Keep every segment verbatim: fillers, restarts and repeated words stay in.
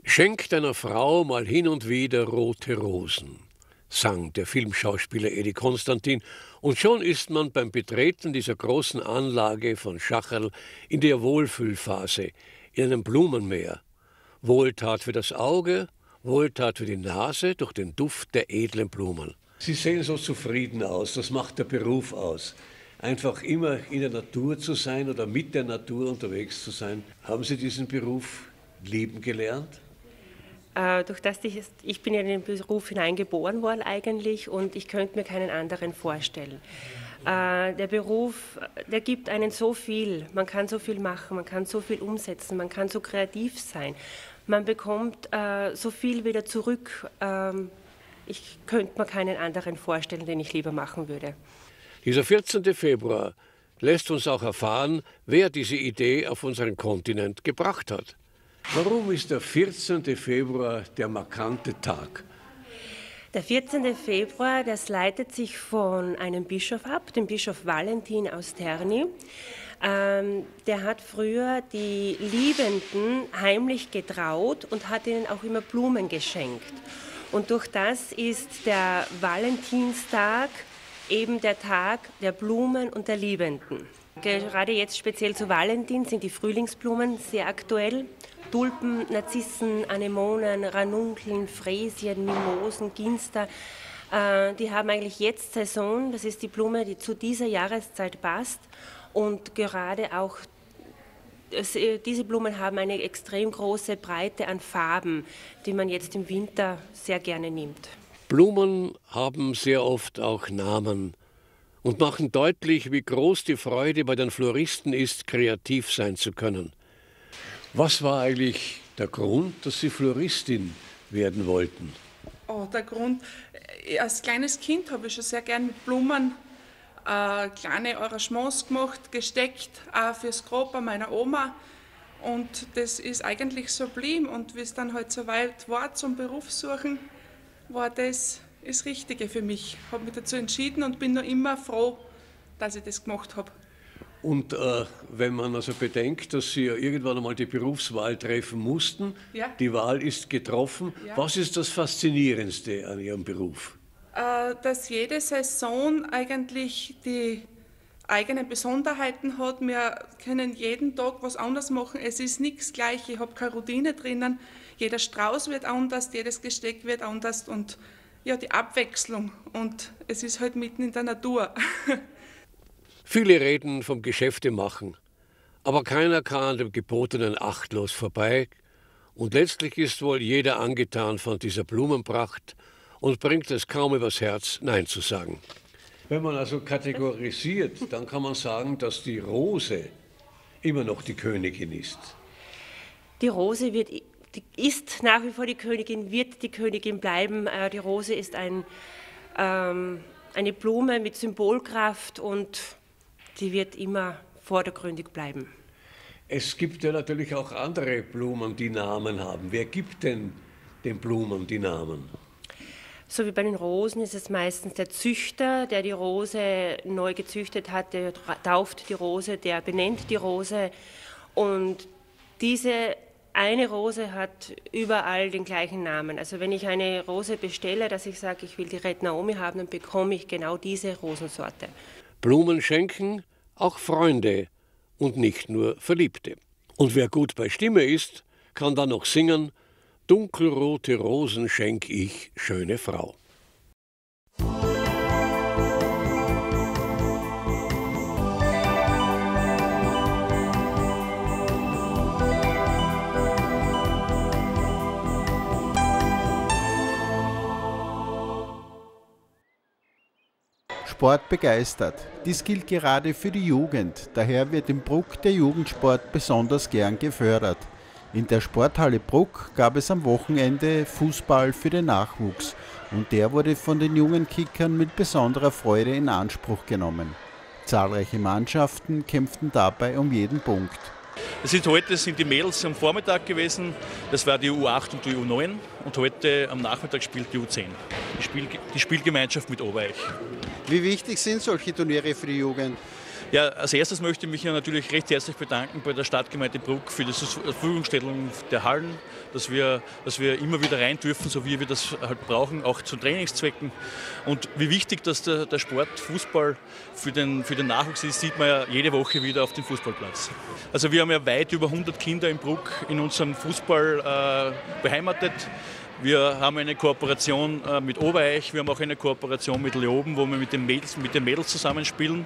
Schenk deiner Frau mal hin und wieder rote Rosen, sang der Filmschauspieler Edi Konstantin, und schon ist man beim Betreten dieser großen Anlage von Schacherl in der Wohlfühlphase, in einem Blumenmeer. Wohltat für das Auge, Wohltat für die Nase durch den Duft der edlen Blumen. Sie sehen so zufrieden aus, das macht der Beruf aus. Einfach immer in der Natur zu sein oder mit der Natur unterwegs zu sein. Haben Sie diesen Beruf lieben gelernt? Äh, durch das ich, ich bin in den Beruf hineingeboren worden eigentlich und ich könnte mir keinen anderen vorstellen. Äh, der Beruf, der gibt einen so viel, man kann so viel machen, man kann so viel umsetzen, man kann so kreativ sein, man bekommt äh, so viel wieder zurück. Ähm, ich könnte mir keinen anderen vorstellen, den ich lieber machen würde. Dieser vierzehnte Februar lässt uns auch erfahren, wer diese Idee auf unseren Kontinent gebracht hat. Warum ist der vierzehnte Februar der markante Tag? Der vierzehnte Februar, das leitet sich von einem Bischof ab, dem Bischof Valentin aus Terni. Ähm, der hat früher die Liebenden heimlich getraut und hat ihnen auch immer Blumen geschenkt. Und durch das ist der Valentinstag eben der Tag der Blumen und der Liebenden. Gerade jetzt speziell zu Valentin sind die Frühlingsblumen sehr aktuell. Tulpen, Narzissen, Anemonen, Ranunkeln, Fräsien, Mimosen, Ginster, äh, die haben eigentlich jetzt Saison. Das ist die Blume, die zu dieser Jahreszeit passt. Und gerade auch es, diese Blumen haben eine extrem große Breite an Farben, die man jetzt im Winter sehr gerne nimmt. Blumen haben sehr oft auch Namen und machen deutlich, wie groß die Freude bei den Floristen ist, kreativ sein zu können. Was war eigentlich der Grund, dass Sie Floristin werden wollten? Oh, der Grund, als kleines Kind habe ich schon sehr gern mit Blumen äh, kleine Arrangements gemacht, gesteckt, auch fürs Grab bei meiner Oma. Und das ist eigentlich so geblieben. Und wie es dann halt so weit war zum Berufssuchen, war das das Richtige für mich. Ich habe mich dazu entschieden und bin noch immer froh, dass ich das gemacht habe. Und äh, wenn man also bedenkt, dass Sie ja irgendwann einmal die Berufswahl treffen mussten, ja. Die Wahl ist getroffen, ja. Was ist das Faszinierendste an Ihrem Beruf? Äh, dass jede Saison eigentlich die eigenen Besonderheiten hat. Wir können jeden Tag was anderes machen. Es ist nichts gleich, ich habe keine Routine drinnen. Jeder Strauß wird anders, jedes Gesteck wird anders und ja, die Abwechslung. Und es ist halt mitten in der Natur. Viele reden vom Geschäftemachen, aber keiner kann an dem Gebotenen achtlos vorbei. Und letztlich ist wohl jeder angetan von dieser Blumenpracht und bringt es kaum übers Herz, Nein zu sagen. Wenn man also kategorisiert, dann kann man sagen, dass die Rose immer noch die Königin ist. Die Rose wird, die ist nach wie vor die Königin, wird die Königin bleiben. Die Rose ist ein, ähm, eine Blume mit Symbolkraft und die wird immer vordergründig bleiben. Es gibt ja natürlich auch andere Blumen, die Namen haben. Wer gibt denn den Blumen die Namen? So wie bei den Rosen ist es meistens der Züchter, der die Rose neu gezüchtet hat, der tauft die Rose, der benennt die Rose. Und diese eine Rose hat überall den gleichen Namen. Also wenn ich eine Rose bestelle, dass ich sage, ich will die Red Naomi haben, dann bekomme ich genau diese Rosensorte. Blumen schenken auch Freunde und nicht nur Verliebte. Und wer gut bei Stimme ist, kann dann noch singen: Dunkelrote Rosen schenk ich, schöne Frau. Sport begeistert. Dies gilt gerade für die Jugend. Daher wird im Bruck der Jugendsport besonders gern gefördert. In der Sporthalle Bruck gab es am Wochenende Fußball für den Nachwuchs und der wurde von den jungen Kickern mit besonderer Freude in Anspruch genommen. Zahlreiche Mannschaften kämpften dabei um jeden Punkt. Das sind heute sind die Mädels am Vormittag gewesen, das war die U acht und die U neun und heute am Nachmittag spielt die U zehn, die, Spiel, die Spielgemeinschaft mit Obereich. Wie wichtig sind solche Turniere für die Jugend? Ja, als erstes möchte ich mich ja natürlich recht herzlich bedanken bei der Stadtgemeinde Bruck für die Verfügungstellung der Hallen, dass wir, dass wir immer wieder rein dürfen, so wie wir das halt brauchen, auch zu Trainingszwecken. Und wie wichtig, dass der, der Sport Fußball für den, für den Nachwuchs ist, sieht man ja jede Woche wieder auf dem Fußballplatz. Also wir haben ja weit über hundert Kinder in Bruck in unserem Fußball äh, beheimatet. Wir haben eine Kooperation äh, mit Obereich, wir haben auch eine Kooperation mit Leoben, wo wir mit den Mädels, mit den Mädels zusammenspielen.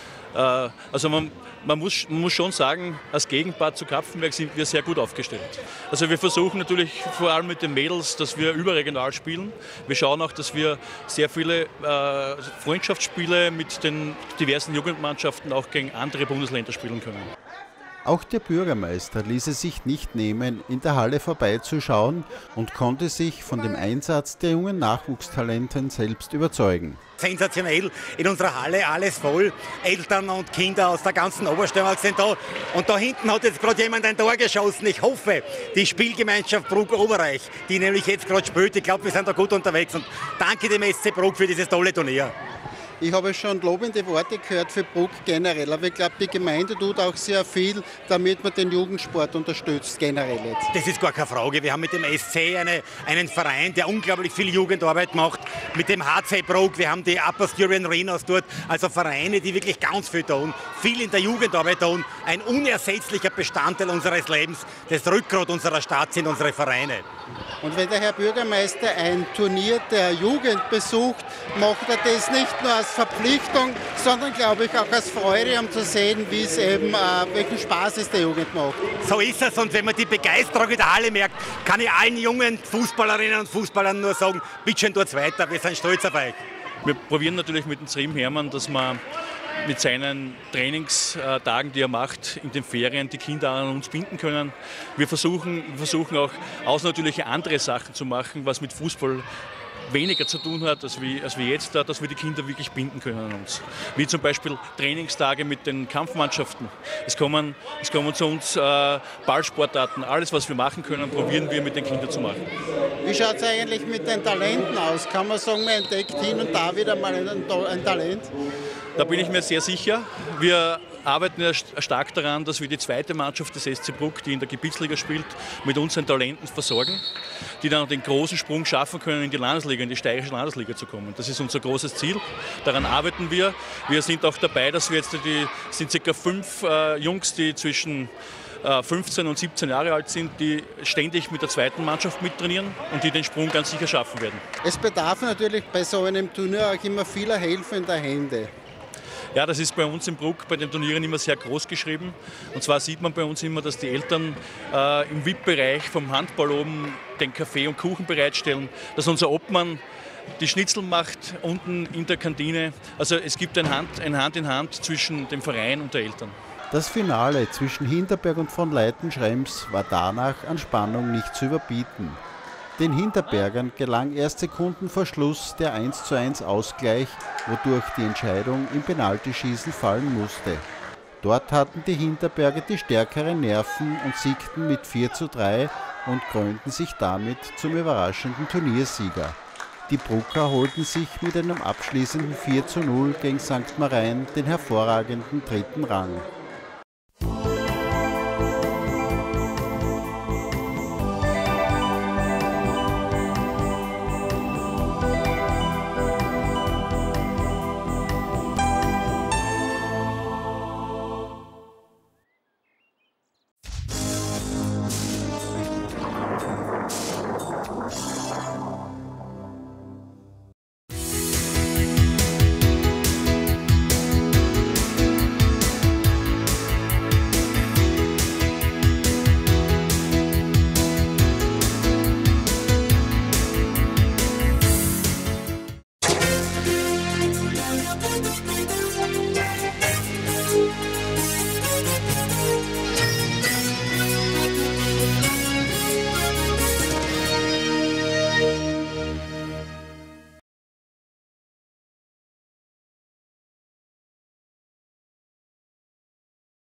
Äh, also man, man, muss, man muss schon sagen, als Gegenpart zu Kapfenberg sind wir sehr gut aufgestellt. Also wir versuchen natürlich vor allem mit den Mädels, dass wir überregional spielen. Wir schauen auch, dass wir sehr viele äh, Freundschaftsspiele mit den diversen Jugendmannschaften auch gegen andere Bundesländer spielen können. Auch der Bürgermeister ließ es sich nicht nehmen, in der Halle vorbeizuschauen und konnte sich von dem Einsatz der jungen Nachwuchstalenten selbst überzeugen. Sensationell, in unserer Halle alles voll, Eltern und Kinder aus der ganzen Obersteiermark sind da und da hinten hat jetzt gerade jemand ein Tor geschossen. Ich hoffe, die Spielgemeinschaft Bruck-Oberreich, die nämlich jetzt gerade spielt, ich glaube, wir sind da gut unterwegs und danke dem S C Bruck für dieses tolle Turnier. Ich habe schon lobende Worte gehört für Bruck generell, aber ich glaube, die Gemeinde tut auch sehr viel, damit man den Jugendsport unterstützt, generell jetzt. Das ist gar keine Frage. Wir haben mit dem S C eine, einen Verein, der unglaublich viel Jugendarbeit macht, mit dem H C Bruck, wir haben die Upper Styrian Rhinos dort, also Vereine, die wirklich ganz viel tun, viel in der Jugendarbeit tun, ein unersetzlicher Bestandteil unseres Lebens, das Rückgrat unserer Stadt sind unsere Vereine. Und wenn der Herr Bürgermeister ein Turnier der Jugend besucht, macht er das nicht nur als Verpflichtung, sondern glaube ich auch als Freude, um zu sehen, wie es eben, äh, welchen Spaß es der Jugend macht. So ist es und wenn man die Begeisterung in der Halle merkt, kann ich allen jungen Fußballerinnen und Fußballern nur sagen, bitte schön tut's weiter, wir sind stolz auf euch. Wir probieren natürlich mit dem Zrim Hermann, dass man mit seinen Trainingstagen, die er macht, in den Ferien die Kinder an uns binden können. Wir versuchen, wir versuchen auch außernatürliche andere Sachen zu machen, was mit Fußball weniger zu tun hat, als wir, als wir jetzt da, dass wir die Kinder wirklich binden können an uns. Wie zum Beispiel Trainingstage mit den Kampfmannschaften. Es kommen, es kommen zu uns äh, Ballsportarten. Alles, was wir machen können, probieren wir mit den Kindern zu machen. Wie schaut es eigentlich mit den Talenten aus? Kann man sagen, man entdeckt hin und da wieder mal ein, ein Talent? Da bin ich mir sehr sicher. Wir arbeiten ja stark daran, dass wir die zweite Mannschaft des S C Bruck, die in der Gebietsliga spielt, mit unseren Talenten versorgen, die dann den großen Sprung schaffen können, in die Landesliga, in die steirische Landesliga zu kommen. Das ist unser großes Ziel. Daran arbeiten wir. Wir sind auch dabei, dass wir jetzt die sind circa fünf äh, Jungs, die zwischen äh, fünfzehn und siebzehn Jahre alt sind, die ständig mit der zweiten Mannschaft mittrainieren und die den Sprung ganz sicher schaffen werden. Es bedarf natürlich bei so einem Turnier auch immer vieler helfender Hände. Ja, das ist bei uns im Bruck bei den Turnieren immer sehr groß geschrieben. Und zwar sieht man bei uns immer, dass die Eltern äh, im V I P-Bereich vom Handball oben den Kaffee und Kuchen bereitstellen, dass unser Obmann die Schnitzel macht unten in der Kantine. Also es gibt ein Hand, ein Hand in Hand zwischen dem Verein und den Eltern. Das Finale zwischen Hinterberg und von Leiten-Schrems war danach an Spannung nicht zu überbieten. Den Hinterbergern gelang erst Sekunden vor Schluss der eins zu eins Ausgleich, wodurch die Entscheidung im Penaltyschießen fallen musste. Dort hatten die Hinterberger die stärkeren Nerven und siegten mit vier zu drei und krönten sich damit zum überraschenden Turniersieger. Die Brucker holten sich mit einem abschließenden vier zu null gegen Sankt Marein den hervorragenden dritten Rang.